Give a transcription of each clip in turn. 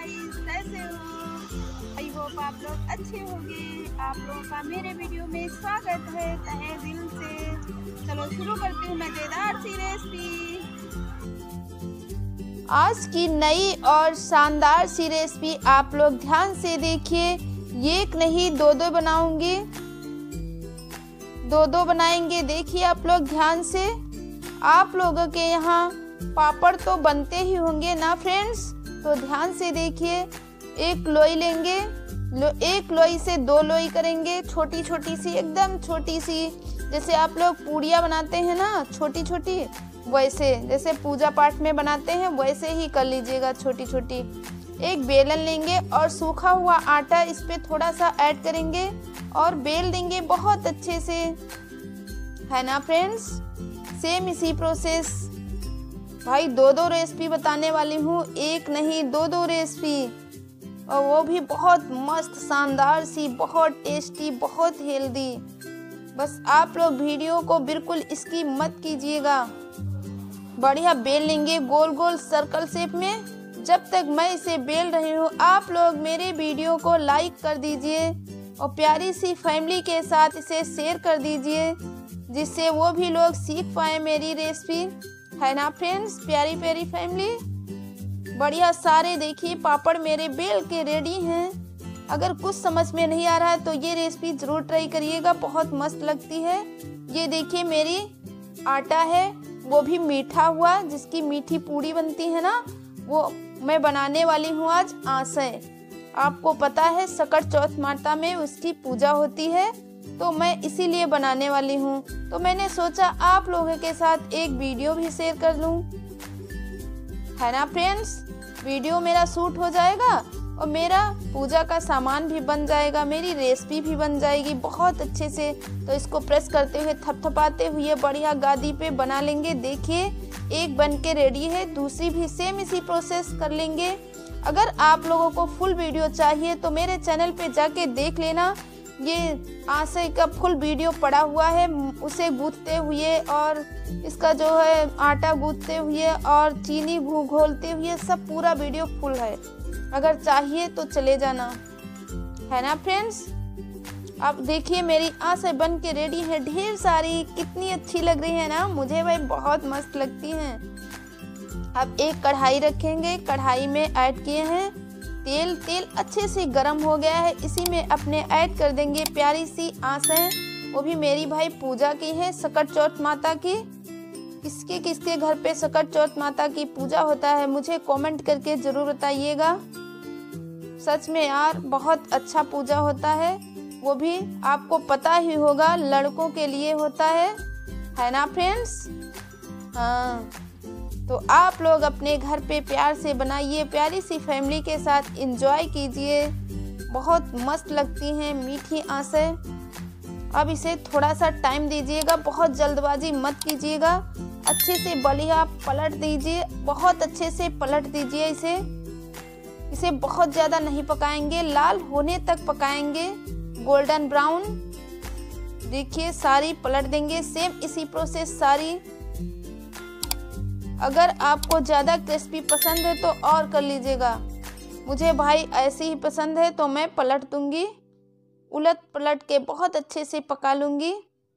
Guys, कैसे हो? I hope आप लोग अच्छे होंगे। आप लोगों का मेरे वीडियो में स्वागत है तहे दिल से। चलो शुरू करती हूँ मज़ेदार सी रेसिपी। आज की नई और शानदार सी रेसिपी आप लोग ध्यान से देखिए। एक नहीं दो बनाऊंगी, दो बनाएंगे। देखिए आप लोग ध्यान से। आप लोगों के यहाँ पापड़ तो बनते ही होंगे ना फ्रेंड्स, तो ध्यान से देखिए। एक लोई लेंगे, एक लोई से दो लोई करेंगे, छोटी छोटी सी, एकदम छोटी सी। जैसे आप लोग पूड़ियाँ बनाते हैं ना छोटी छोटी, वैसे जैसे पूजा पाठ में बनाते हैं वैसे ही कर लीजिएगा छोटी छोटी। एक बेलन लेंगे और सूखा हुआ आटा इस पे थोड़ा सा ऐड करेंगे और बेल देंगे बहुत अच्छे से, है ना फ्रेंड्स। सेम इसी प्रोसेस भाई दो रेसिपी बताने वाली हूँ, एक नहीं दो रेसिपी, और वो भी बहुत मस्त शानदार सी, बहुत टेस्टी, बहुत हेल्दी। बस आप लोग वीडियो को बिल्कुल स्किप मत कीजिएगा। बढ़िया बेल लेंगे गोल गोल सर्कल शेप में। जब तक मैं इसे बेल रही हूँ आप लोग मेरे वीडियो को लाइक कर दीजिए और प्यारी सी फैमिली के साथ इसे शेयर कर दीजिए, जिससे वो भी लोग सीख पाए मेरी रेसिपी, है ना फ्रेंड्स। प्यारी प्यारी फैमिली, बढ़िया सारे देखिए पापड़ मेरे बेल के रेडी हैं। अगर कुछ समझ में नहीं आ रहा है तो ये रेसिपी ज़रूर ट्राई करिएगा, बहुत मस्त लगती है। ये देखिए मेरी आटा है, वो भी मीठा हुआ, जिसकी मीठी पूड़ी बनती है ना, वो मैं बनाने वाली हूँ आज आसे। आपको पता है सकट चौथ माता में उसकी पूजा होती है, तो मैं इसीलिए बनाने वाली हूँ। तो मैंने सोचा आप लोगों के साथ एक वीडियो भी शेयर कर लूँ, है ना फ्रेंड्स। वीडियो मेरा शूट हो जाएगा और मेरा पूजा का सामान भी बन जाएगा, मेरी रेसिपी भी बन जाएगी बहुत अच्छे से। तो इसको प्रेस करते हुए थपथपाते हुए बढ़िया गादी पे बना लेंगे। देखिए एक बन के रेडी है, दूसरी भी सेम इसी प्रोसेस कर लेंगे। अगर आप लोगों को फुल वीडियो चाहिए तो मेरे चैनल पे जाके देख लेना, ये आसे का फुल वीडियो पड़ा हुआ है, उसे गूंथते हुए और इसका जो है आटा गूंथते हुए और चीनी घोलते हुए, सब पूरा वीडियो फुल है। अगर चाहिए तो चले जाना, है ना फ्रेंड्स। अब देखिए मेरी आसे बन के रेडी है, ढेर सारी, कितनी अच्छी लग रही है ना, मुझे भाई बहुत मस्त लगती हैं। अब एक कढ़ाई रखेंगे, कढ़ाई में ऐड किए हैं तेल। तेल अच्छे से गर्म हो गया है, इसी में अपने ऐड कर देंगे प्यारी सी आसें। वो भी मेरी भाई पूजा की है, सकट चौथ माता की। किसके किसके घर पे सकट चौथ माता की पूजा होता है मुझे कमेंट करके ज़रूर बताइएगा। सच में यार बहुत अच्छा पूजा होता है, वो भी आपको पता ही होगा लड़कों के लिए होता है ना फ्रेंड्स। हाँ, तो आप लोग अपने घर पे प्यार से बनाइए, प्यारी सी फैमिली के साथ एंजॉय कीजिए, बहुत मस्त लगती हैं मीठी आसें। अब इसे थोड़ा सा टाइम दीजिएगा, बहुत जल्दबाजी मत कीजिएगा। अच्छे से बढ़िया पलट दीजिए, बहुत अच्छे से पलट दीजिए इसे बहुत ज़्यादा नहीं पकाएंगे, लाल होने तक पकाएंगे, गोल्डन ब्राउन। देखिए सारी पलट देंगे, सेम इसी प्रोसेस सारी। अगर आपको ज़्यादा क्रिस्पी पसंद है तो और कर लीजिएगा, मुझे भाई ऐसे ही पसंद है तो मैं पलट दूंगी, उलट पलट के बहुत अच्छे से पका लूंगी,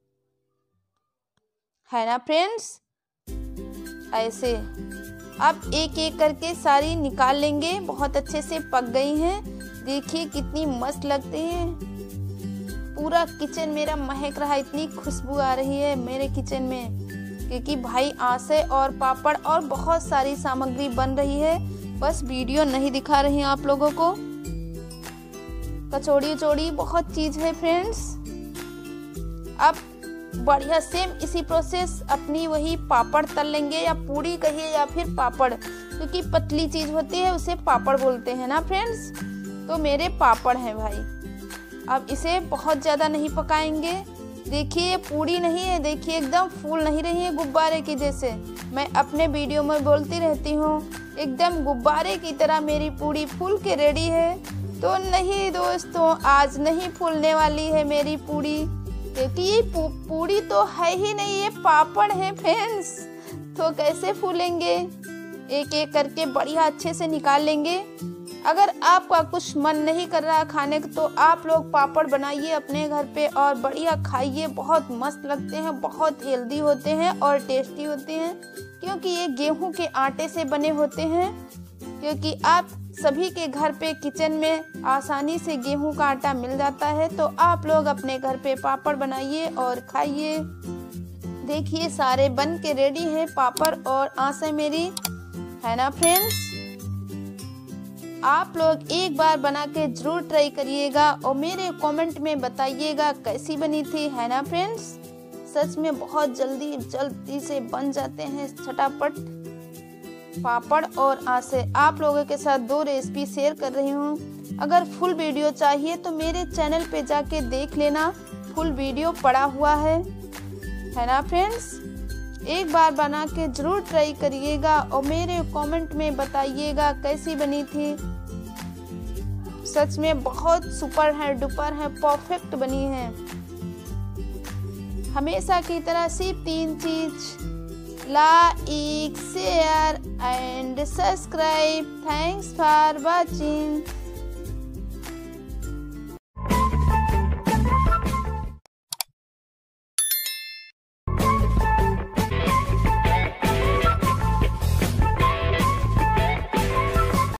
है ना फ्रेंड्स। ऐसे अब एक एक करके सारी निकाल लेंगे, बहुत अच्छे से पक गई हैं। देखिए कितनी मस्त लगती हैं, पूरा किचन मेरा महक रहा है, इतनी खुशबू आ रही है मेरे किचन में, क्योंकि भाई आसे और पापड़ और बहुत सारी सामग्री बन रही है, बस वीडियो नहीं दिखा रही आप लोगों को। कचौड़ी उचौड़ी बहुत चीज़ है फ्रेंड्स। अब बढ़िया सेम इसी प्रोसेस अपनी वही पापड़ तल लेंगे, या पूड़ी कहिए या फिर पापड़, क्योंकि पतली चीज़ होती है उसे पापड़ बोलते हैं ना फ्रेंड्स। तो मेरे पापड़ हैं भाई। अब इसे बहुत ज़्यादा नहीं पकाएंगे। देखिए ये पूड़ी नहीं है, देखिए एकदम फूल नहीं रही है गुब्बारे की जैसे, मैं अपने वीडियो में बोलती रहती हूँ, एकदम गुब्बारे की तरह मेरी पूड़ी फूल के रेडी है। तो नहीं दोस्तों, आज नहीं फूलने वाली है मेरी पूड़ी, क्योंकि ये पूड़ी तो है ही नहीं, ये पापड़ है फ्रेंड्स, तो कैसे फूलेंगे। एक एक करके बढ़िया अच्छे से निकाल लेंगे। अगर आपका कुछ मन नहीं कर रहा खाने का तो आप लोग पापड़ बनाइए अपने घर पे और बढ़िया खाइए। बहुत मस्त लगते हैं, बहुत हेल्दी होते हैं और टेस्टी होते हैं, क्योंकि ये गेहूं के आटे से बने होते हैं। क्योंकि आप सभी के घर पे किचन में आसानी से गेहूं का आटा मिल जाता है, तो आप लोग अपने घर पे पापड़ बनाइए और खाइए। देखिए सारे बन के रेडी हैं पापड़ और आसे मेरी, है ना फ्रेंड्स। आप लोग एक बार बना के जरूर ट्राई करिएगा और मेरे कमेंट में बताइएगा कैसी बनी थी, है ना फ्रेंड्स। सच में बहुत जल्दी से बन जाते हैं झटापट पापड़ और आसे। आप लोगों के साथ 2 रेसिपी शेयर कर रही हूँ। अगर फुल वीडियो चाहिए तो मेरे चैनल पे जाके देख लेना, फुल वीडियो पड़ा हुआ है ना फ्रेंड्स। एक बार बना के जरूर ट्राई करिएगा और मेरे कमेंट में बताइएगा कैसी बनी थी। सच में बहुत सुपर है, डुपर है, परफेक्ट बनी है। हमेशा की तरह सिर्फ 3 चीज, like, share and subscribe. Thanks for watching.